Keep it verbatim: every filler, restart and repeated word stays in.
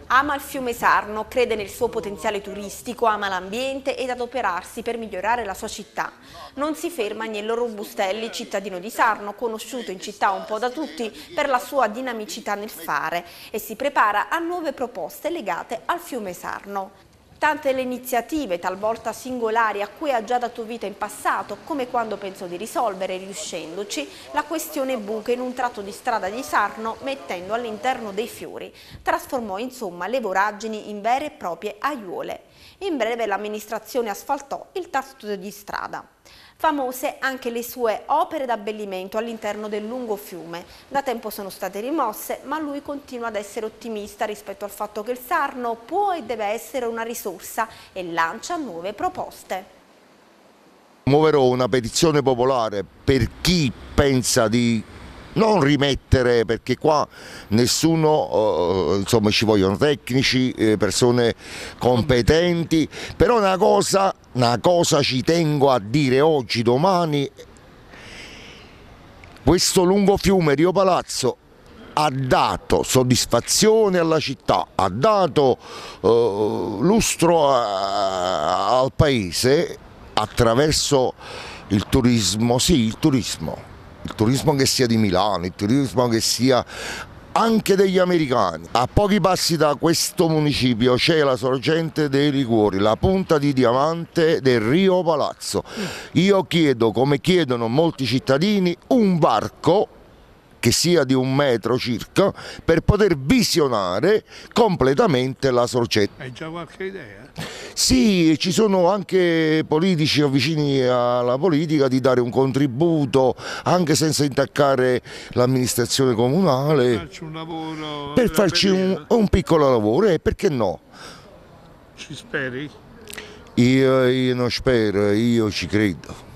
Ama il fiume Sarno, crede nel suo potenziale turistico, ama l'ambiente ed adoperarsi per migliorare la sua città. Non si ferma Agnello Robustelli, cittadino di Sarno, conosciuto in città un po' da tutti per la sua dinamicità nel fare, e si prepara a nuove proposte legate al fiume Sarno. Tante le iniziative, talvolta singolari, a cui ha già dato vita in passato, come quando pensò di risolvere, riuscendoci, la questione buche in un tratto di strada di Sarno, mettendo all'interno dei fiori. Trasformò insomma le voragini in vere e proprie aiuole. In breve l'amministrazione asfaltò il tratto di strada. Famose anche le sue opere d'abbellimento all'interno del lungo fiume. Da tempo sono state rimosse, ma lui continua ad essere ottimista rispetto al fatto che il Sarno può e deve essere una risorsa e lancia nuove proposte. Muoverò una petizione popolare per chi pensa di non rimettere, perché qua nessuno, eh, insomma ci vogliono tecnici, eh, persone competenti, però una cosa, una cosa ci tengo a dire oggi, domani: questo lungo fiume Rio Palazzo ha dato soddisfazione alla città, ha dato eh, lustro a, al paese attraverso il turismo, sì, il turismo. Il turismo che sia di Milano, il turismo che sia anche degli americani. A pochi passi da questo municipio c'è la sorgente dei Liguori, la punta di diamante del Rio Palazzo. Io chiedo, come chiedono molti cittadini, un varco che sia di un metro circa per poter visionare completamente la sorgente. Hai già qualche idea? Sì, ci sono anche politici vicini alla politica di dare un contributo anche senza intaccare l'amministrazione comunale, Per farci un lavoro, per farci un, un piccolo lavoro, e perché no? Ci speri? Io, io non spero, io ci credo.